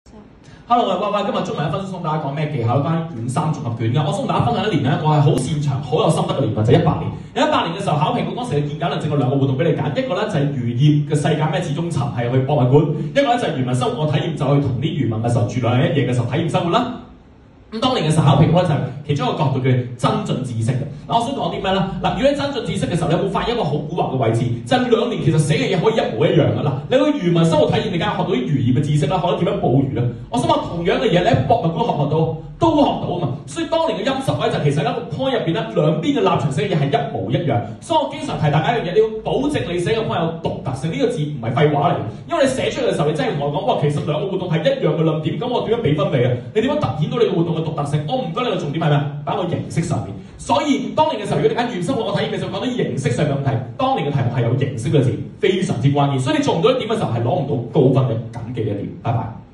Hello， 我係威威，今日中文一分鐘送大家講咩技巧？關於卷三綜合卷嘅，我送大家分享一年咧，我係好擅長、好有心得嘅年份，就係18年。有18年嘅時候考評局當時嘅見解論證有兩個活動俾你揀，一個咧就係漁業嘅世界咩？始終沉係去博物館，一個咧就係漁民生活體驗，就去同啲漁民嘅時候住兩日一夜嘅時候體驗生活啦。咁當年嘅時候考評局咧就係其中一個角度叫增進知識嘅。嗱，我想講啲咩咧？嗱，如果你增進知識嘅時候，你有冇發現一個好蠱惑嘅位置？就係2年其實寫嘅嘢可以一模一樣嘅啦。你去漁民生活體驗，你梗係學到啲漁業嘅知識啦，學到點樣捕魚啦。我想話同樣嘅嘢，你喺博物館學唔學到？都學到啊嘛。所以當年嘅陰濕位就其實喺個 point 入邊咧，兩邊嘅立場寫嘅嘢係一模一樣。所以我經常提大家一樣嘢，你要保證你寫嘅 point 有獨特性。呢個字唔係廢話嚟嘅，因為你寫出嚟嘅時候，你真係同我講，哇，其實兩個活動係一樣嘅論點，咁我點樣俾分你啊？你點樣凸顯到你個活動嘅獨特性？我唔覺得你個重點係咩？擺喺個形式上面。所以當年嘅時候，如果你揀原生活我體驗嘅時候，講到形式上嘅問題，當年嘅題目係有形式嘅字，非常之關鍵。所以你做唔到一點嘅時候，係攞唔到高分嘅，謹記一點。拜拜。